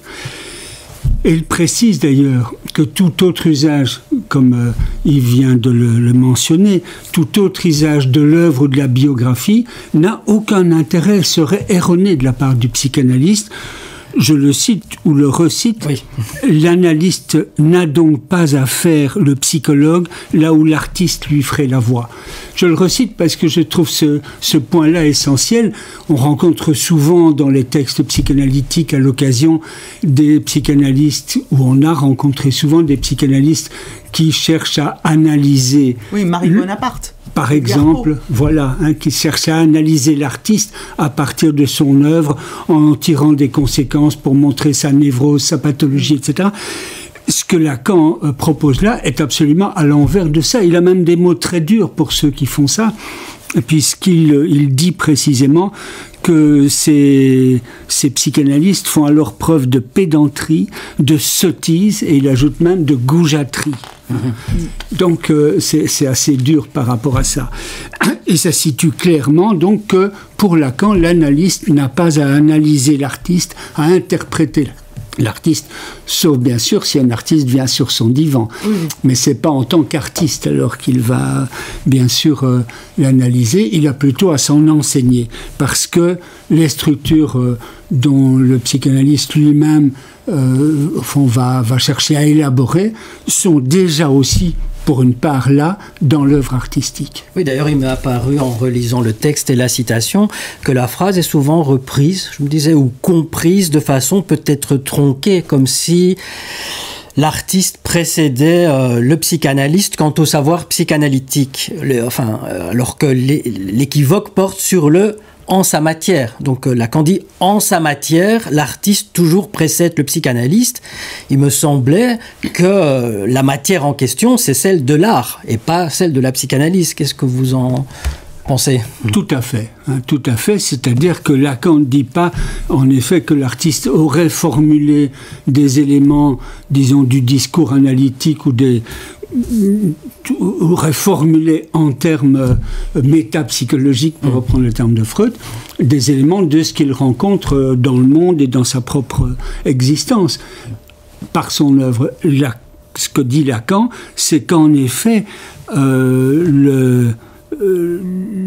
Et il précise d'ailleurs que tout autre usage, comme euh, il vient de le, le mentionner, tout autre usage de l'œuvre ou de la biographie n'a aucun intérêt, serait erroné de la part du psychanalyste. Je le cite ou le recite, oui. L'analyste n'a donc pas à faire le psychologue là où l'artiste lui ferait la voix. Je le recite parce que je trouve ce, ce point-là essentiel. On rencontre souvent dans les textes psychanalytiques à l'occasion des psychanalystes, ou on a rencontré souvent des psychanalystes qui cherchent à analyser... Oui, Marie Bonaparte. Par exemple, voilà, hein, qui cherche à analyser l'artiste à partir de son œuvre, en tirant des conséquences pour montrer sa névrose, sa pathologie, et cetera. Ce que Lacan euh, propose là est absolument à l'envers de ça. Il a même des mots très durs pour ceux qui font ça, puisqu'il il dit précisément que ces, ces psychanalystes font alors preuve de pédanterie, de sottise, et il ajoute même de goujaterie. Mmh. Donc euh, c'est assez dur par rapport à ça. Et ça situe clairement donc que pour Lacan, l'analyste n'a pas à analyser l'artiste, à interpréter l'artiste, sauf bien sûr si un artiste vient sur son divan. Mmh. Mais c'est pas en tant qu'artiste alors qu'il va bien sûr euh, l'analyser, il a plutôt à s'en enseigner, parce que les structures euh, dont le psychanalyste lui-même euh, va, va chercher à élaborer sont déjà aussi pour une part là, dans l'œuvre artistique. Oui, d'ailleurs, il m'est apparu en relisant le texte et la citation que la phrase est souvent reprise, je me disais, ou comprise de façon peut-être tronquée, comme si l'artiste précédait euh, le psychanalyste quant au savoir psychanalytique, le, enfin, euh, alors que l'équivoque porte sur le en sa matière. Donc euh, Lacan dit en sa matière, l'artiste toujours précède le psychanalyste. Il me semblait que euh, la matière en question, c'est celle de l'art et pas celle de la psychanalyse. Qu'est-ce que vous en pensez ? Tout à fait, hein, tout à fait. C'est-à-dire que Lacan ne dit pas, en effet, que l'artiste aurait formulé des éléments, disons, du discours analytique ou des aurait formulé en termes euh, métapsychologiques, pour reprendre le terme de Freud, des éléments de ce qu'il rencontre dans le monde et dans sa propre existence. Par son œuvre, la, ce que dit Lacan, c'est qu'en effet, euh, le, euh,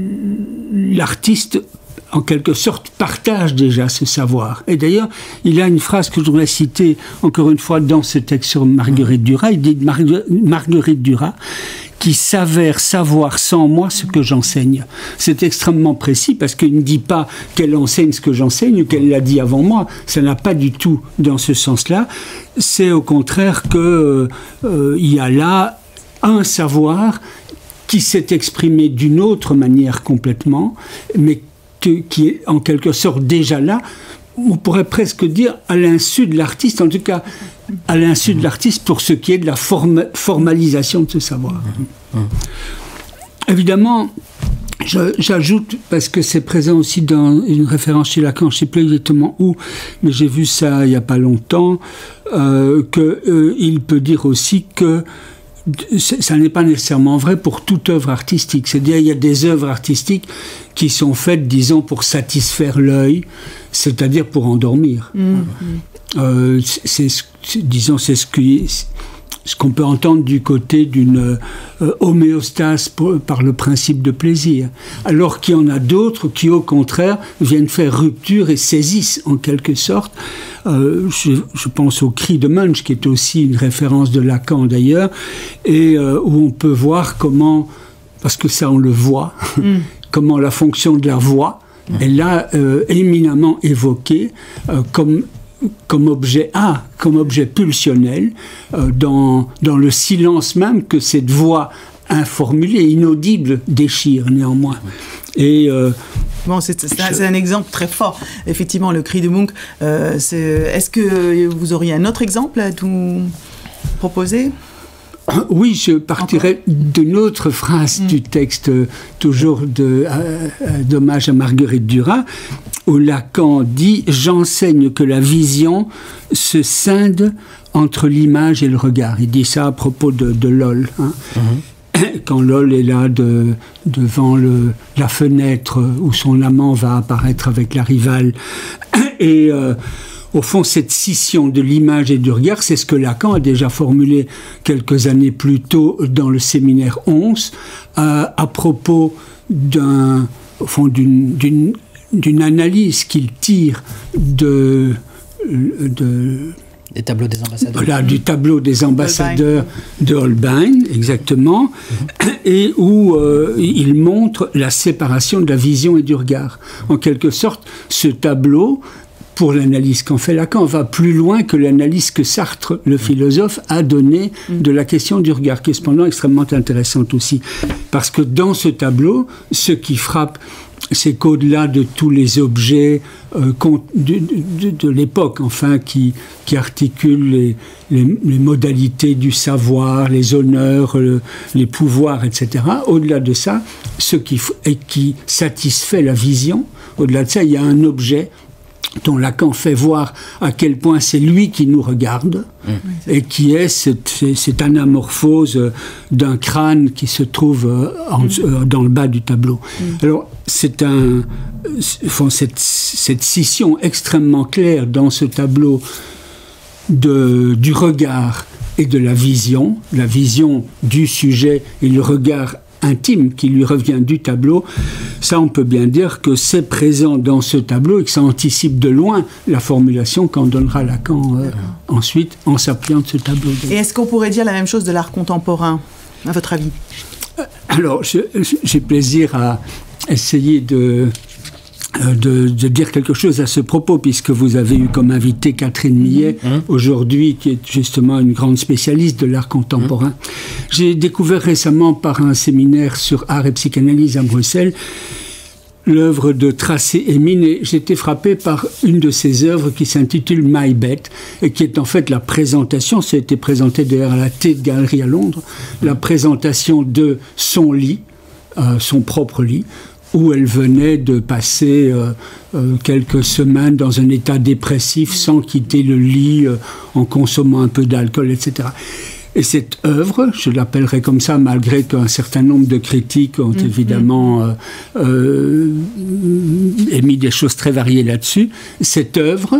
l'artiste, en quelque sorte, partage déjà ce savoir. Et d'ailleurs, il a une phrase que je voudrais citer, encore une fois, dans ce texte sur Marguerite Duras. Il dit de Margue- Marguerite Duras, qui s'avère savoir sans moi ce que j'enseigne. C'est extrêmement précis, parce qu'il ne dit pas qu'elle enseigne ce que j'enseigne, ou qu'elle l'a dit avant moi. Ça n'a pas du tout dans ce sens-là. C'est au contraire qu'il euh, y a là un savoir qui s'est exprimé d'une autre manière complètement, mais Que, qui est en quelque sorte déjà là, on pourrait presque dire à l'insu de l'artiste, en tout cas à l'insu de l'artiste pour ce qui est de la forma, formalisation de ce savoir. Mmh. Mmh. Évidemment, je, j'ajoute, parce que c'est présent aussi dans une référence chez Lacan, je ne sais plus exactement où, mais j'ai vu ça il n'y a pas longtemps, euh, qu'il euh, peut dire aussi que ça n'est pas nécessairement vrai pour toute œuvre artistique. C'est-à-dire, il y a des œuvres artistiques qui sont faites, disons, pour satisfaire l'œil, c'est-à-dire pour endormir. Mmh. Euh, c'est, c'est, disons, c'est ce qui... ce qu'on peut entendre du côté d'une euh, homéostase pour, par le principe de plaisir. Alors qu'il y en a d'autres qui, au contraire, viennent faire rupture et saisissent, en quelque sorte. Euh, je, je pense au Cri de Munch, qui est aussi une référence de Lacan, d'ailleurs, et euh, où on peut voir comment, parce que ça, on le voit, mm. comment la fonction de la voix mm. est là euh, éminemment évoquée euh, comme comme objet A, comme objet pulsionnel, euh, dans, dans le silence même que cette voix informulée, inaudible, déchire néanmoins. Et euh, bon, c'est, c'est, un, c'est un exemple très fort. Effectivement, le Cri de Munch. Euh, c'est, est-ce que vous auriez un autre exemple à nous proposer ? Oui, je partirais d'une autre phrase mmh. du texte, toujours de, euh, d'hommage à Marguerite Duras, où Lacan dit « J'enseigne que la vision se scinde entre l'image et le regard ». Il dit ça à propos de, de L O L. Hein. Mmh. quand Lol est là de, devant le, la fenêtre où son amant va apparaître avec la rivale. Et euh, au fond, cette scission de l'image et du regard, c'est ce que Lacan a déjà formulé quelques années plus tôt dans le séminaire onze, euh, à propos d'un, au fond, d'une, d'une, d'une analyse qu'il tire de... de Des tableaux des ambassadeurs. Voilà, du tableau des ambassadeurs de Holbein, exactement, mmh. et où euh, il montre la séparation de la vision et du regard. En quelque sorte, ce tableau, pour l'analyse qu'en fait Lacan, va plus loin que l'analyse que Sartre, le philosophe, a donnée de la question du regard, qui est cependant extrêmement intéressante aussi. Parce que dans ce tableau, ce qui frappe, c'est qu'au-delà de tous les objets euh, de, de, de l'époque, enfin, qui, qui articulent les, les, les modalités du savoir, les honneurs, le, les pouvoirs, et cetera, au-delà de ça, ce qui, et qui satisfait la vision, au-delà de ça, il y a un objet dont Lacan fait voir à quel point c'est lui qui nous regarde, mmh. et qui est cette, cette anamorphose d'un crâne qui se trouve en, mmh. dans le bas du tableau. Mmh. Alors, c'est un, enfin, cette, cette scission extrêmement claire dans ce tableau de, du regard et de la vision, la vision du sujet et le regard intime qui lui revient du tableau, ça on peut bien dire que c'est présent dans ce tableau et que ça anticipe de loin la formulation qu'en donnera Lacan euh, ensuite en s'appuyant de ce tableau. Et est-ce qu'on pourrait dire la même chose de l'art contemporain, à votre avis? Alors, je, j'ai plaisir à essayer de... De, de dire quelque chose à ce propos, puisque vous avez eu comme invité Catherine Millet, mmh. aujourd'hui, qui est justement une grande spécialiste de l'art contemporain. Mmh. J'ai découvert récemment par un séminaire sur art et psychanalyse à Bruxelles l'œuvre de Tracey Emin, et j'ai été frappé par une de ses œuvres qui s'intitule My Bed, et qui est en fait la présentation, ça a été présenté d'ailleurs à la Tate Gallery à Londres, la présentation de son lit, euh, son propre lit, où elle venait de passer euh, euh, quelques semaines dans un état dépressif sans quitter le lit, euh, en consommant un peu d'alcool, et cetera. Et cette œuvre, je l'appellerai comme ça, malgré qu'un certain nombre de critiques ont mmh, évidemment euh, euh, émis des choses très variées là-dessus, cette œuvre,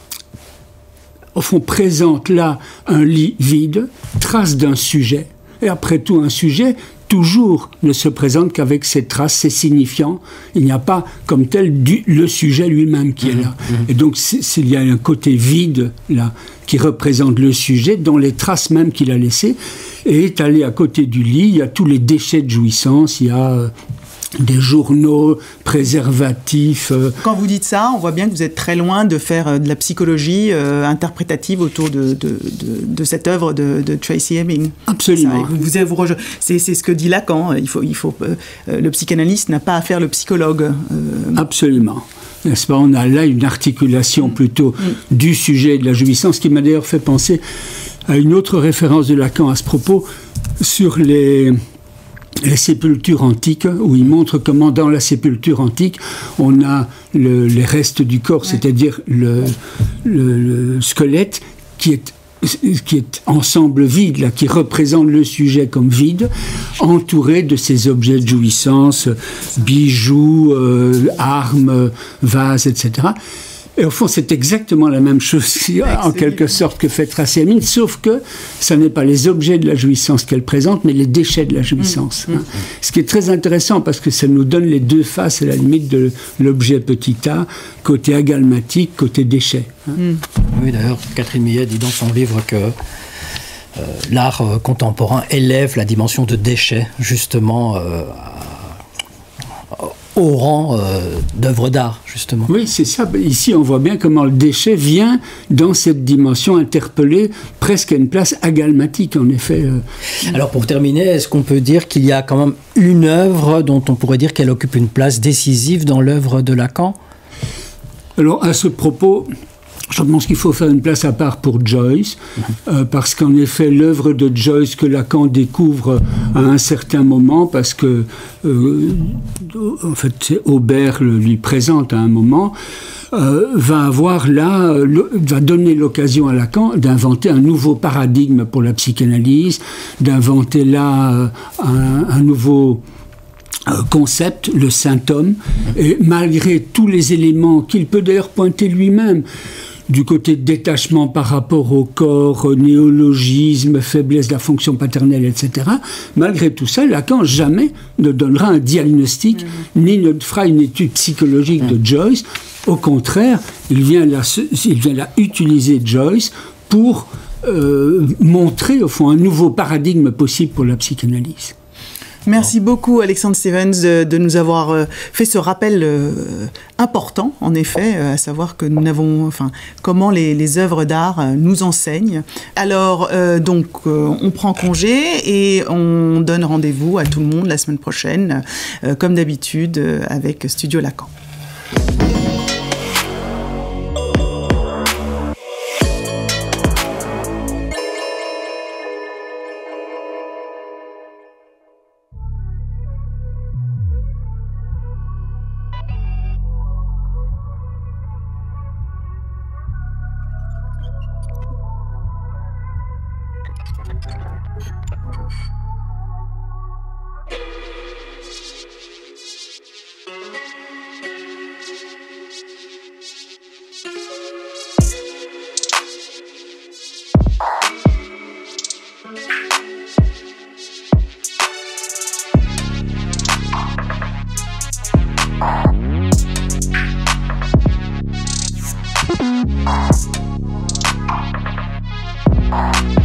au fond, présente là un lit vide, trace d'un sujet, et après tout un sujet toujours ne se présente qu'avec ses traces, ses signifiants. Il n'y a pas comme tel du, le sujet lui-même qui mmh, est là. Mmh. Et donc c'est, c'est, il y a un côté vide là qui représente le sujet dont les traces même qu'il a laissées. Et étalé à côté du lit, il y a tous les déchets de jouissance, il y a euh, des journaux, préservatifs. Euh... Quand vous dites ça, on voit bien que vous êtes très loin de faire euh, de la psychologie euh, interprétative autour de, de, de, de cette œuvre de, de Tracey Emin. Absolument. Ça, vous, vous, vous rejo- c'est, c'est ce que dit Lacan. Il faut, il faut, euh, le psychanalyste n'a pas à faire le psychologue. Euh... Absolument. N'est-ce pas ? On a là une articulation plutôt mmh. du sujet et de la jouissance qui m'a d'ailleurs fait penser à une autre référence de Lacan à ce propos sur les... les sépultures antiques, où il montre comment dans la sépulture antique, on a le, les restes du corps, ouais. c'est-à-dire le, le, le squelette qui est, qui est ensemble vide, là, qui représente le sujet comme vide, entouré de ces objets de jouissance, bijoux, euh, armes, vases, et cetera. Et au fond, c'est exactement la même chose, en quelque sorte, que fait Tracey Emin, sauf que ça n'est pas les objets de la jouissance qu'elle présente, mais les déchets de la jouissance. Mmh. Hein. Ce qui est très intéressant, parce que ça nous donne les deux faces, à la limite, de l'objet petit a, côté agalmatique, côté déchet. Hein. Mmh. Oui, d'ailleurs, Catherine Millet dit dans son livre que euh, l'art euh, contemporain élève la dimension de déchet, justement, euh, au rang euh, d'œuvre d'art, justement. Oui, c'est ça. Ici, on voit bien comment le déchet vient dans cette dimension interpellée, presque à une place agalmatique, en effet. Alors, pour terminer, est-ce qu'on peut dire qu'il y a quand même une œuvre dont on pourrait dire qu'elle occupe une place décisive dans l'œuvre de Lacan ? Alors, à ce propos, Je pense qu'il faut faire une place à part pour Joyce, euh, parce qu'en effet, l'œuvre de Joyce que Lacan découvre à un certain moment, parce que, euh, en fait, c'est Aubert le lui présente à un moment, euh, va avoir là, le, va donner l'occasion à Lacan d'inventer un nouveau paradigme pour la psychanalyse, d'inventer là euh, un, un nouveau concept, le symptôme, et malgré tous les éléments qu'il peut d'ailleurs pointer lui-même, du côté de détachement par rapport au corps, néologisme, faiblesse de la fonction paternelle, et cetera. Malgré tout ça, Lacan jamais ne donnera un diagnostic, mmh. ni ne fera une étude psychologique mmh. de Joyce. Au contraire, il vient là, il vient là utiliser Joyce pour euh, montrer, au fond, un nouveau paradigme possible pour la psychanalyse. Merci beaucoup Alexandre Stevens de, de nous avoir fait ce rappel euh, important, en effet, euh, à savoir que nous n'avons, enfin, comment les, les œuvres d'art euh, nous enseignent. Alors, euh, donc, euh, on prend congé et on donne rendez-vous à tout le monde la semaine prochaine, euh, comme d'habitude, euh, avec Studio Lacan. Bye.